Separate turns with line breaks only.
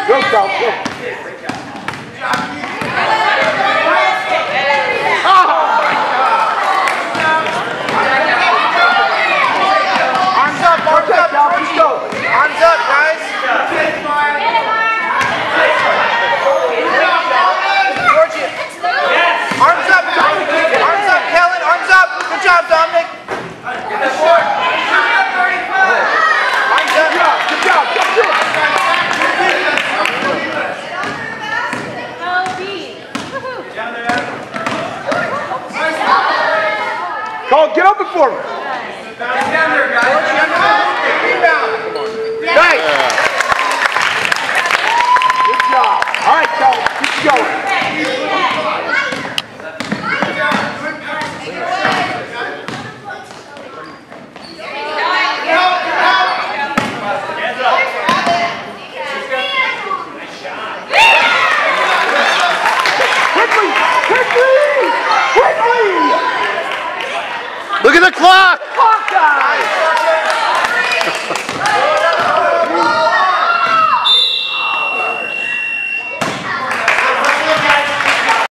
Go, go, go.
Arms up, arms up, let's go. Arms up, guys. Arms up, Kellen, arms up. Good job, Dominic. Arms up. Good job.
Cole, get open for him.
Get down there, guys. Rebound.
Nice. Good job. All right, Cole, keep going.
Look at the clock!
Clock time!